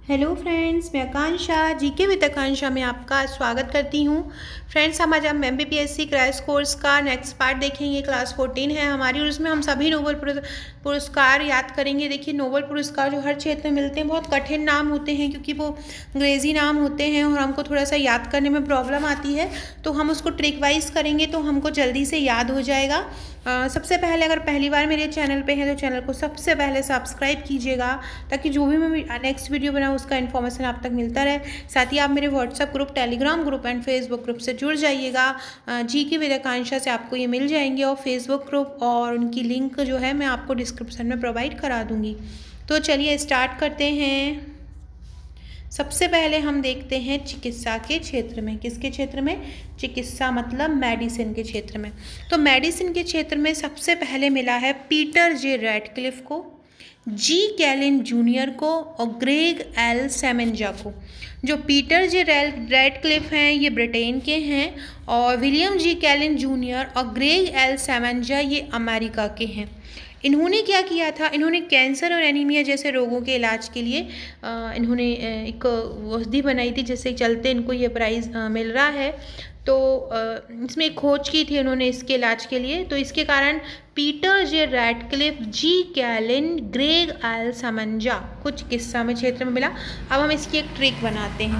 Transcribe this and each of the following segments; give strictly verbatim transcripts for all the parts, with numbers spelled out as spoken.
Hello friends, मैं आकांक्षा GK with आकांक्षा में आपका स्वागत करती हूँ। फ्रेंड्स, हम आज हम M B B S C crash course का नेक्स्ट पार्ट देखेंगे। क्लास फोर्टीन है हमारी और उसमें हम सभी नोबेल पुरस्कार याद करेंगे। देखिए, नोबेल पुरस्कार जो हर क्षेत्र में मिलते हैं बहुत कठिन नाम होते हैं क्योंकि वो अंग्रेज़ी नाम होते हैं और हमको थोड़ा सा याद करने में प्रॉब्लम आती है, तो हम उसको ट्रिक वाइज करेंगे तो हमको जल्दी से याद हो जाएगा। Uh, सबसे पहले अगर पहली बार मेरे चैनल पे हैं तो चैनल को सबसे पहले सब्सक्राइब कीजिएगा ताकि जो भी मैं नेक्स्ट वीडियो बनाऊँ उसका इन्फॉर्मेशन आप तक मिलता रहे। साथ ही आप मेरे WhatsApp group, Telegram group and Facebook group से जुड़ जाइएगा। जी के विद आकांक्षा से आपको ये मिल जाएंगे और फेसबुक ग्रुप और उनकी लिंक जो है मैं आपको डिस्क्रिप्शन में प्रोवाइड करा दूँगी। तो चलिए स्टार्ट करते हैं। सबसे पहले हम देखते हैं चिकित्सा के क्षेत्र में। किसके क्षेत्र में? चिकित्सा मतलब मेडिसिन के क्षेत्र में। तो मेडिसिन के क्षेत्र में सबसे पहले मिला है पीटर जे रैडक्लिफ को, जी कैलिन जूनियर को और ग्रेग एल सेमेंजा को। जो पीटर जे रैडक्लिफ हैं ये ब्रिटेन के हैं और विलियम जी कैलिन जूनियर और ग्रेग एल सेमेंजा ये अमेरिका के हैं। इन्होंने क्या किया था? इन्होंने कैंसर और एनीमिया जैसे रोगों के इलाज के लिए इन्होंने एक औषधि बनाई थी जिससे चलते इनको ये प्राइज़ मिल रहा है। तो इसमें एक खोज की थी उन्होंने इसके इलाज के लिए। तो इसके कारण Peter J Ratcliffe, G Kaelin, Gregg L Semenza को चिकित्सा में क्षेत्र में मिला। अब हम इसकी एक ट्रिक बनाते हैं।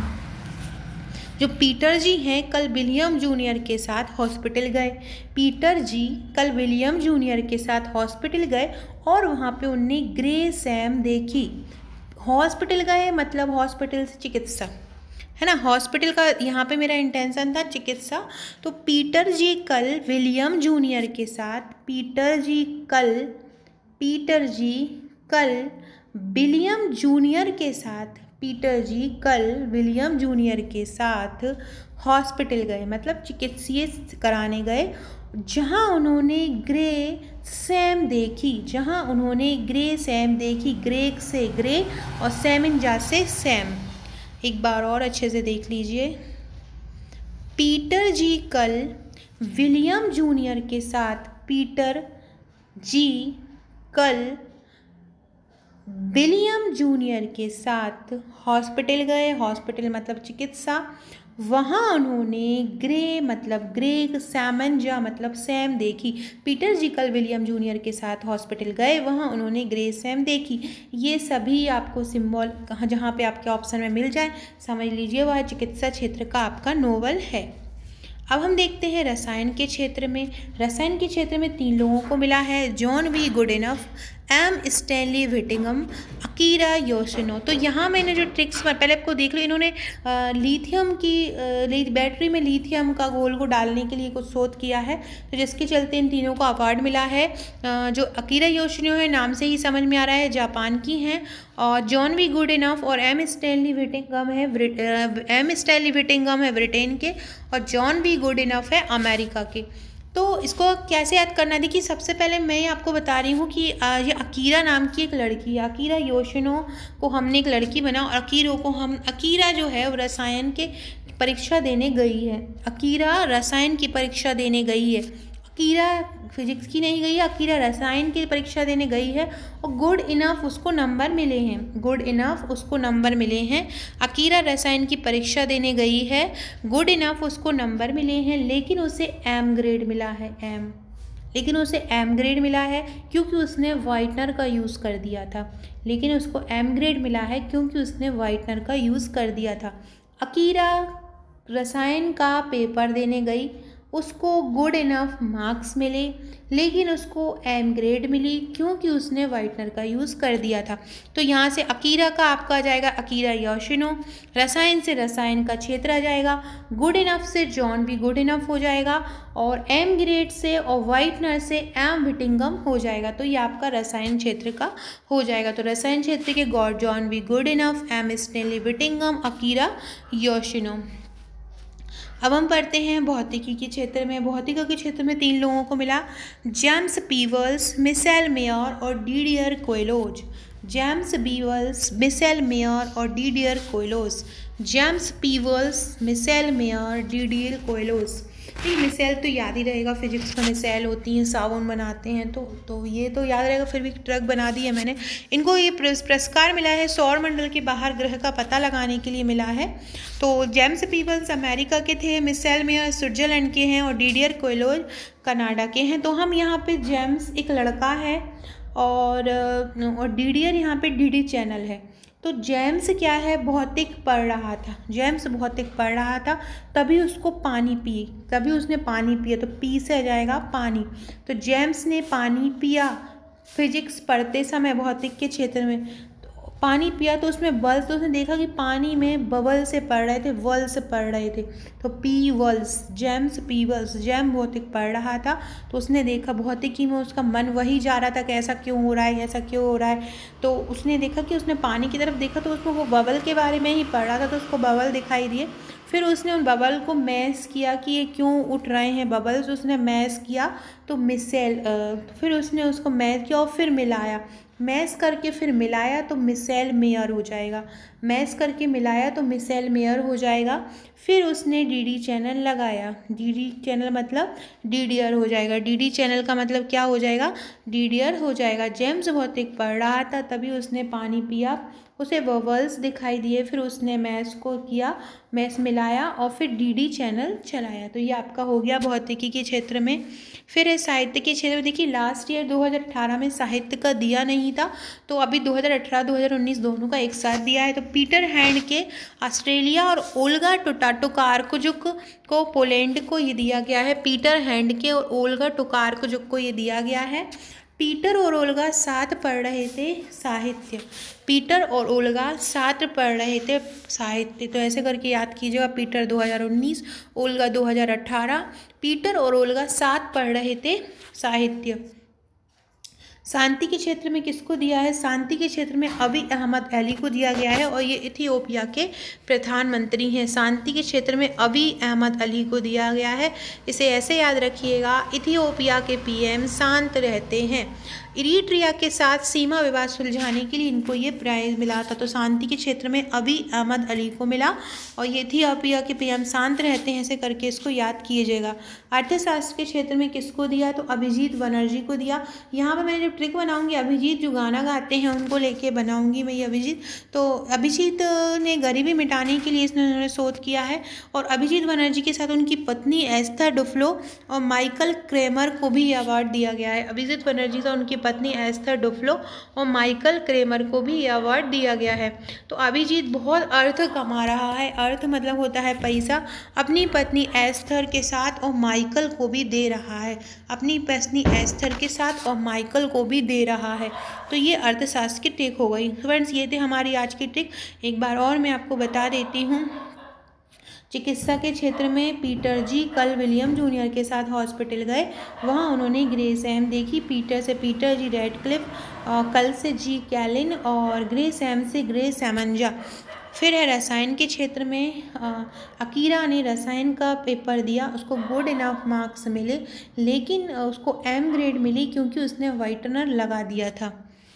जो पीटर जी हैं कल विलियम जूनियर के साथ हॉस्पिटल गए। पीटर जी कल विलियम जूनियर के साथ हॉस्पिटल गए और वहाँ पे उनने ग्रे सैम देखी। हॉस्पिटल गए मतलब हॉस्पिटल से चिकित्सा, है ना। हॉस्पिटल का यहाँ पे मेरा इंटेंशन था चिकित्सा। तो पीटर जी कल विलियम जूनियर के साथ पीटर जी कल पीटर जी कल विलियम जूनियर के साथ पीटर जी कल विलियम जूनियर के साथ हॉस्पिटल गए मतलब चिकित्सीय कराने गए, जहां उन्होंने ग्रे सैम देखी जहां उन्होंने ग्रे सैम देखी ग्रेग से ग्रे और सेमेंजा से सैम। एक बार और अच्छे से देख लीजिए। पीटर जी कल विलियम जूनियर के साथ पीटर जी कल विलियम जूनियर के साथ हॉस्पिटल गए। हॉस्पिटल मतलब चिकित्सा। वहाँ उन्होंने ग्रे मतलब ग्रेग, सेमेंजा मतलब सैम देखी। पीटर जी कल विलियम जूनियर के साथ हॉस्पिटल गए, वहाँ उन्होंने ग्रे सैम देखी। ये सभी आपको सिंबल कहाँ जहाँ पे आपके ऑप्शन में मिल जाए समझ लीजिए वह चिकित्सा क्षेत्र का आपका नोवेल है। अब हम देखते हैं रसायन के क्षेत्र में। रसायन के क्षेत्र में तीन लोगों को मिला है, John V Goodenough, M Stanley Whittingham, Akira Yoshino. तो यहाँ मैंने जो ट्रिक्स पहले आपको देख लो, इन्होंने लिथियम की बैटरी में लिथियम का घोल को डालने के लिए कुछ शोध किया है, तो जिसके चलते इन तीनों को अवार्ड मिला है। जो अकीरा योशिनो है नाम से ही समझ में आ रहा है जापान की हैं, और जॉन वी गुडइनफ और एम स्टैनली व्हिटिंघम है एम स्टैनली व्हिटिंघम है ब्रिटेन के और जॉन वी गुडइनफ है अमेरिका के। तो इसको कैसे याद करना? देखिए, सबसे पहले मैं आपको बता रही हूँ कि ये अकीरा नाम की एक लड़की है। अकीरा योशिनो को हमने एक लड़की बना और अकीरो को हम अकीरा जो है वो रसायन के परीक्षा देने गई है। अकीरा रसायन की परीक्षा देने गई है। अकीरा फिजिक्स की नहीं गई है, अकीरा रसायन की परीक्षा देने गई है और गुड इनफ उसको नंबर मिले हैं गुड इनफ उसको नंबर मिले हैं। अकीरा रसायन की परीक्षा देने गई है, गुड इनफ उसको नंबर मिले हैं, लेकिन उसे एम ग्रेड मिला है एम लेकिन उसे एम ग्रेड मिला है क्योंकि उसने वाइटनर का यूज़ कर दिया था लेकिन उसको एम ग्रेड मिला है क्योंकि उसने वाइटनर का यूज़ कर दिया था। अकीरा रसायन का पेपर देने गई, उसको गुड इनफ मार्क्स मिले लेकिन उसको एम ग्रेड मिली क्योंकि उसने वाइटनर का यूज़ कर दिया था। तो यहाँ से अकीरा का आपका आ जाएगा अकीरा योशिनो, रसायन से रसायन का क्षेत्र आ जाएगा, गुड इनफ से जॉन भी गुड इनफ हो जाएगा और एम ग्रेड से और वाइटनर से एम व्हिटिंघम हो जाएगा। तो ये आपका रसायन क्षेत्र का हो जाएगा। तो रसायन क्षेत्र के god John V Goodenough, M Stanley Whittingham, Akira Yoshino. अब हम पढ़ते हैं भौतिकी के क्षेत्र में। भौतिकी के क्षेत्र में तीन लोगों को मिला, जेम्स पीवल्स, मिशेल मेयर और Didier Queloz. James Peebles, Michel Mayor और Didier Queloz. James Peebles, Michel Mayor, Didier Queloz. तो मिसाइल तो याद ही रहेगा, फिजिक्स में मिसाइल होती हैं, साबुन बनाते हैं, तो तो ये तो याद रहेगा। फिर भी ट्रक बना दी है मैंने। इनको ये पुरस्कार मिला है सौर मंडल के बाहर ग्रह का पता लगाने के लिए मिला है। तो जेम्स पीबल्स अमेरिका के थे, मिसाइल मेयर स्विट्जरलैंड के हैं और डीडियर कोएलोज कनाडा के हैं। तो हम यहाँ पे जेम्स एक लड़का है और और डीडियर यहाँ पे डीडी चैनल है। तो जेम्स क्या है, भौतिक पढ़ रहा था। जेम्स भौतिक पढ़ रहा था, तभी उसको पानी पिए, तभी उसने पानी पिया, तो पी से आ जाएगा पानी। तो जेम्स ने पानी पिया फिजिक्स पढ़ते समय भौतिक के क्षेत्र में, तो पानी पिया तो उसमें बल्स, तो उसने देखा कि पानी में बबल से पढ़ रहे थे, वल से पढ़ रहे थे, तो Peebles, James Peebles, gem भौतिक पढ़ रहा था। तो उसने देखा भौतिकी में उसका मन वही जा रहा था कि ऐसा क्यों हो रहा है, ऐसा क्यों हो रहा है। तो उसने देखा कि उसने पानी की तरफ देखा तो उसको वो बबल के बारे में ही पढ़ रहा था, तो उसको बबल दिखाई दिए। फिर उसने उन बबल को मैस किया कि ये क्यों उठ रहे हैं बबल्स, उसने मैस किया तो मिसाइल, फिर उसने उसको मैस किया और फिर मिलाया, मैस करके फिर मिलाया तो मिसाइल मेयर हो जाएगा, मैस करके मिलाया तो मिसाइल मेयर हो जाएगा। फिर उसने डीडी चैनल लगाया, डीडी चैनल मतलब डीडियर हो जाएगा, डीडी चैनल का मतलब क्या हो जाएगा, डीडियर हो जाएगा। जेम्स भौतिक पढ़ रहा था, तभी उसने पानी पिया, उसे बबल्स दिखाई दिए, फिर उसने मैस को किया, मैस मिलाया और फिर डीडी चैनल चलाया। तो ये आपका हो गया भौतिकी के क्षेत्र में। फिर है साहित्य के क्षेत्र में। देखिए लास्ट ईयर दो हज़ार अठारह में साहित्य का दिया नहीं था, तो अभी दो हज़ार अठारह दो हज़ार उन्नीस दोनों का एक साथ दिया है। तो पीटर हैंड के ऑस्ट्रेलिया और ओल्गा टोकार्जुक को पोलैंड को ये दिया गया है। पीटर हैंड के और ओल्गा टोकार्जुक को ये दिया गया है। पीटर और ओल्गा साथ पढ़ रहे थे साहित्य, पीटर और ओल्गा साथ पढ़ रहे थे साहित्य। तो ऐसे करके याद कीजिएगा, पीटर दो हज़ार उन्नीस, ओल्गा दो हज़ार अठारह, पीटर और ओल्गा साथ पढ़ रहे थे साहित्य। शांति के क्षेत्र में किसको दिया है, शांति के क्षेत्र में अबी अहमद अली को दिया गया है और ये इथियोपिया के प्रधानमंत्री हैं। शांति के क्षेत्र में अबी अहमद अली को दिया गया है। इसे ऐसे याद रखिएगा, इथियोपिया के पीएम शांत रहते हैं। इरिट्रिया के साथ सीमा विवाद सुलझाने के लिए इनको ये प्राइज मिला था। तो शांति के क्षेत्र में अबी अहमद अली को मिला और ये इथियोपिया के पीएम शांत रहते हैं, ऐसे करके इसको याद कीजिएगा। अर्थशास्त्र के क्षेत्र में किसको दिया, तो अभिजीत बनर्जी को दिया। यहाँ पर मैंने जो ट्रिक बनाऊंगी, अभिजीत जो गाना गाते हैं उनको लेके बनाऊंगी मैं ये अभिजीत। तो अभिजीत ने गरीबी मिटाने के लिए इसने उन्होंने शोध किया है और अभिजीत बनर्जी के साथ उनकी पत्नी एस्थर डुफ्लो और माइकल क्रेमर को भी अवार्ड दिया गया है। अभिजीत बनर्जी का उनकी पत्नी एस्थर डुफ्लो और माइकल क्रेमर को भी ये अवार्ड दिया गया है। तो अभिजीत बहुत अर्थ कमा रहा है, अर्थ मतलब होता है पैसा, अपनी पत्नी एस्थर के साथ और माइकल को भी दे रहा है, अपनी पत्नी एस्थर के साथ और माइकल को भी दे रहा है। तो ये अर्थशास्त्र की ट्रिक हो गई। फ्रेंड्स ये थे हमारी आज की ट्रिक। एक बार और मैं आपको बता देती हूँ। चिकित्सा के क्षेत्र में पीटर जी कल विलियम जूनियर के साथ हॉस्पिटल गए, वहाँ उन्होंने ग्रेस एम देखी। पीटर से पीटर जी रेडक्लिफ, कल से जी कैलिन और ग्रेस एम से ग्रेस एमंजा। फिर है रसायन के क्षेत्र में, अकीरा ने रसायन का पेपर दिया, उसको गुड इनफ मार्क्स मिले, लेकिन उसको एम ग्रेड मिली क्योंकि उसने वाइटनर लगा दिया था।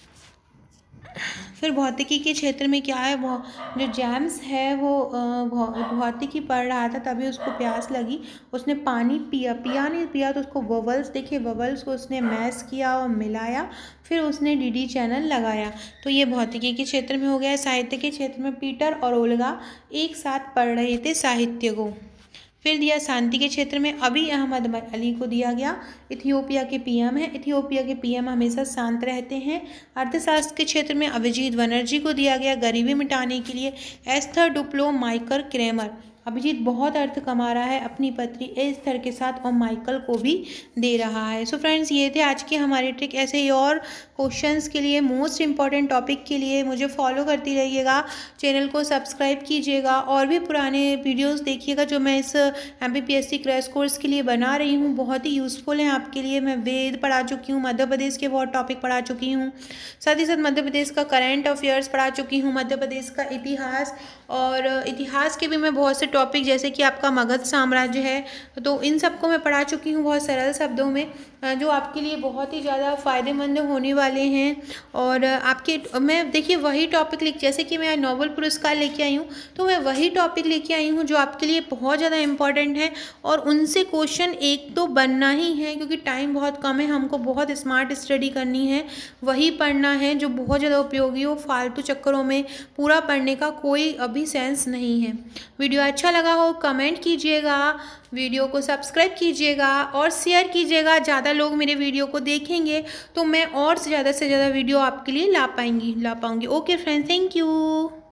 फिर भौतिकी के क्षेत्र में क्या है, वो जो जेम्स है वो भौतिकी पढ़ रहा था, तभी उसको प्यास लगी, उसने पानी पिया, पिया नहीं पिया तो उसको बबल्स देखिए, बबल्स को उसने मैश किया और मिलाया, फिर उसने डीडी चैनल लगाया। तो ये भौतिकी के क्षेत्र में हो गया। साहित्य के क्षेत्र में पीटर और ओल्गा एक साथ पढ़ रहे थे साहित्य को। फिर दिया शांति के क्षेत्र में अबी अहमद अली को दिया गया, इथियोपिया के पीएम है, इथियोपिया के पीएम हमेशा शांत रहते हैं। अर्थशास्त्र के क्षेत्र में अभिजीत बनर्जी को दिया गया गरीबी मिटाने के लिए Esther Duflo, Michael Kremer. Abhijit बहुत अर्थ कमा रहा है, अपनी पत्नी एस्थर के साथ और माइकल को भी दे रहा है। सो फ्रेंड्स ये थे आज की हमारी ट्रिक। ऐसे ही और क्वेश्चंस के लिए, मोस्ट इंपॉर्टेंट टॉपिक के लिए मुझे फॉलो करती रहिएगा, चैनल को सब्सक्राइब कीजिएगा और भी पुराने वीडियोस देखिएगा जो मैं इस एमपीपीएससी क्रैश कोर्स के लिए बना रही हूँ। बहुत ही यूज़फुल हैं आपके लिए। मैं वेद पढ़ा चुकी हूँ, मध्य प्रदेश के बहुत टॉपिक पढ़ा चुकी हूँ, साथ ही साथ मध्य प्रदेश का करंट अफेयर्स पढ़ा चुकी हूँ, मध्य प्रदेश का इतिहास और इतिहास के भी मैं बहुत से टॉपिक जैसे कि आपका मगध साम्राज्य है, तो इन सबको मैं पढ़ा चुकी हूँ बहुत सरल शब्दों में, जो आपके लिए बहुत ही ज़्यादा फ़ायदेमंद होने वाले हैं। और आपके मैं देखिए वही टॉपिक लिख, जैसे कि मैं नोबेल पुरस्कार लेके आई हूँ, तो मैं वही टॉपिक लेके आई हूँ जो आपके लिए बहुत ज़्यादा इम्पॉर्टेंट है, और उनसे क्वेश्चन एक तो बनना ही है, क्योंकि टाइम बहुत कम है, हमको बहुत स्मार्ट स्टडी करनी है, वही पढ़ना है जो बहुत ज़्यादा उपयोगी हो। फालतू चक्करों में पूरा पढ़ने का कोई अभी सेंस नहीं है। वीडियो अच्छा लगा हो कमेंट कीजिएगा, वीडियो को सब्सक्राइब कीजिएगा और शेयर कीजिएगा। ज़्यादा लोग मेरे वीडियो को देखेंगे तो मैं और ज़्यादा से ज़्यादा वीडियो आपके लिए ला पाएंगी ला पाऊँगी ओके फ्रेंड्स, थैंक यू।